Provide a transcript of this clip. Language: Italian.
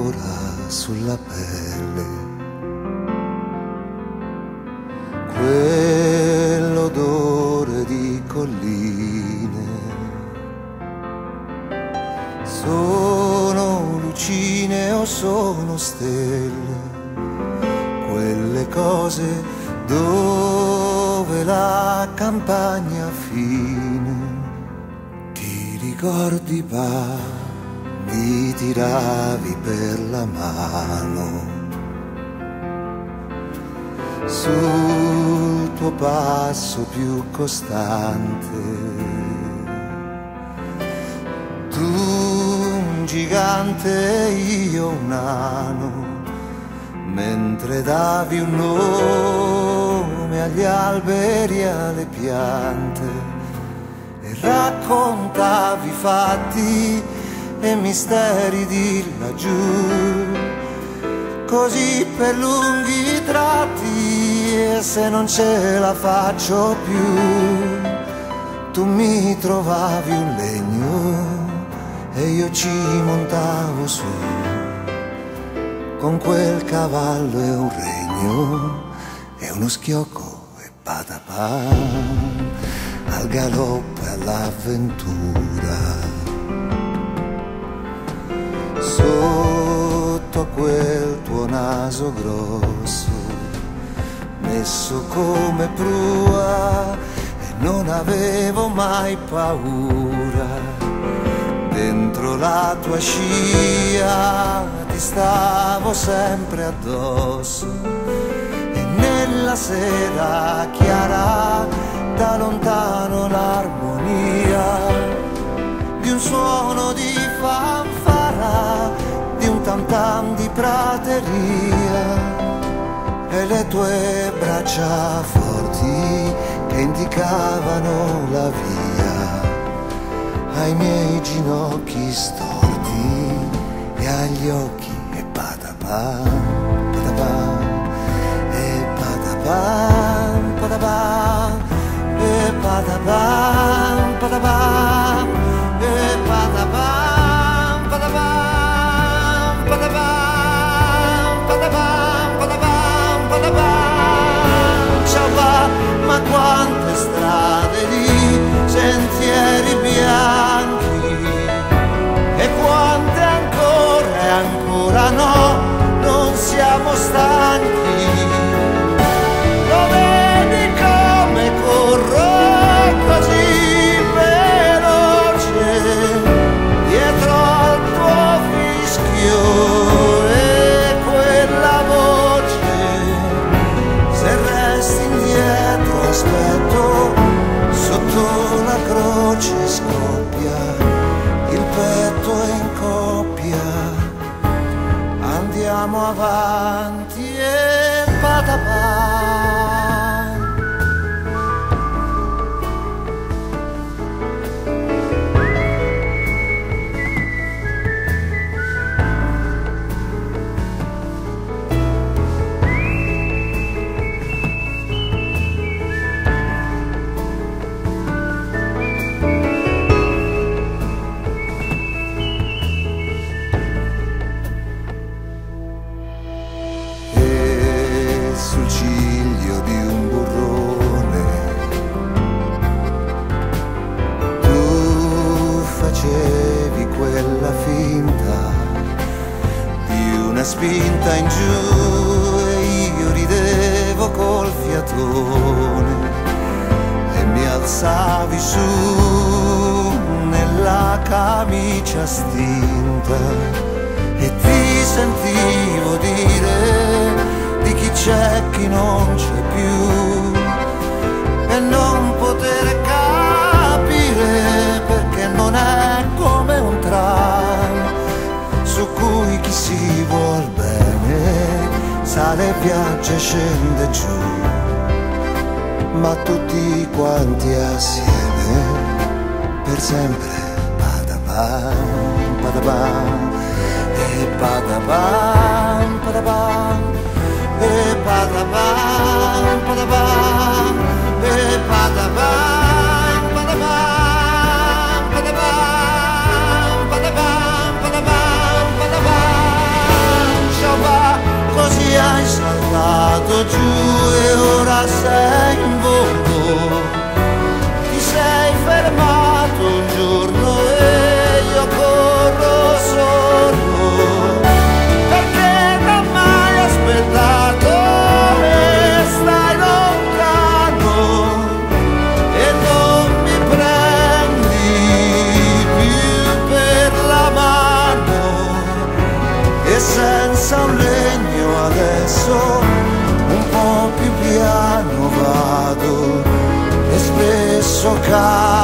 ancora sulla pelle quell'odore di colline. Sono lucine o sono stelle, quelle cose dove la campagna fine. Ti ricordi mi tiravi per la mano sul tuo passo più costante. Tu un gigante, io un nano, mentre davi un nome agli alberi e alle piante e raccontavi fatti e misteri di laggiù, così per lunghi tratti. E se non ce la faccio più, tu mi trovavi un legno e io ci montavo su con quel cavallo e un regno e uno schiocco e patapam, al galoppo e all'avventura. Sotto quel tuo naso grosso, messo come prua, e non avevo mai paura. Dentro la tua scia ti stavo sempre addosso, e nella sera chiara da lontano l'armonia di un suono di fanfara, di un tam tam di prateria, e le tue braccia forti che indicavano la via ai miei ginocchi storti e agli occhi. E patapam, patapam, e patapam, patapam, e patapam, patapam, e patapam, patapam, patapam, patapam, patapam, patapam. Ciao va, ma quante strade lì, sentieri bianchi, e quante ancora e ancora no, non siamo stanchi. Lo vedi come corro così veloce dietro al tuo fischio e quella voce. Se resti indietro aspetto, sotto la croce scoppia il petto è in coppia. Andiamo avanti e patapam. Sul ciglio di un burrone tu facevi quella finta di una spinta in giù, e io ridevo col fiatone e mi alzavi su nella camicia stinta, e ti sentivo dire di chi c'è, chi non c'è più, e non poter capire perché non è come un tram su cui chi si vuol bene sale, viaggia e scende giù, ma tutti quanti assieme per sempre. Patapam, patapam, e patapam, patapam, e patapam, patapam, e patapam, patapam, patapam, patapam, patapam, patapam, patapam. stesso caso